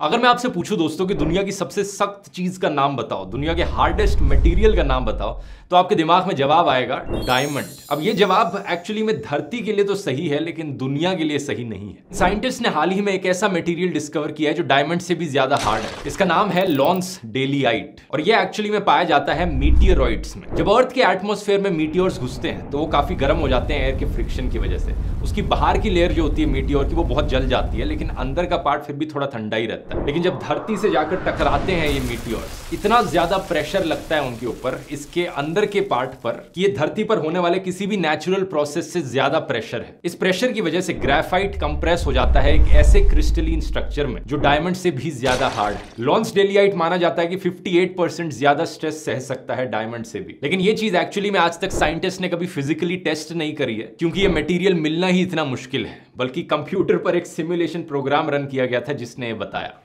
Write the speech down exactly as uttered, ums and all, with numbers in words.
अगर मैं आपसे पूछूं दोस्तों कि दुनिया की सबसे सख्त चीज का नाम बताओ, दुनिया के हार्डेस्ट मटेरियल का नाम बताओ, तो आपके दिमाग में जवाब आएगा डायमंड। अब ये जवाब एक्चुअली में धरती के लिए तो सही है, लेकिन दुनिया के लिए सही नहीं है। साइंटिस्ट ने हाल ही में एक ऐसा मटेरियल डिस्कवर किया है जो डायमंड से भी ज्यादा हार्ड है। इसका नाम है लॉन्स डेलियाइट और ये एक्चुअली में पाया जाता है मीटियोरॉइड्स में। जब अर्थ के एटमॉस्फेयर में मीटियोर्स घुसते हैं तो वो काफी गर्म हो जाते हैं एयर के फ्रिक्शन की वजह से। उसकी बाहर की लेयर जो होती है मीटियोर की वो बहुत जल जाती है, लेकिन अंदर का पार्ट फिर भी थोड़ा ठंडा ही रहता है। लेकिन जब धरती से जाकर टकराते हैं ये मीटियोर्स, इतना ज्यादा प्रेशर लगता है उनके ऊपर, इसके अंदर के पार्ट पर, कि ये धरती पर होने वाले किसी भी नेचुरल प्रोसेस से ज्यादा प्रेशर है। इस प्रेशर की वजह से ग्रेफाइट कंप्रेस हो जाता है एक ऐसे क्रिस्टलीन स्ट्रक्चर में जो डायमंड से भी ज्यादा हार्ड है। लॉन्स डेलियाइट माना जाता है कि अट्ठावन परसेंट ज्यादा स्ट्रेस सह सकता है डायमंड से भी। लेकिन ये चीज एक्चुअली में आज तक साइंटिस्ट ने कभी फिजिकली टेस्ट नहीं करी है, क्योंकि ये मटेरियल मिलना ही इतना मुश्किल है। बल्कि कंप्यूटर पर एक सिमुलेशन प्रोग्राम रन किया गया था जिसने ये बताया।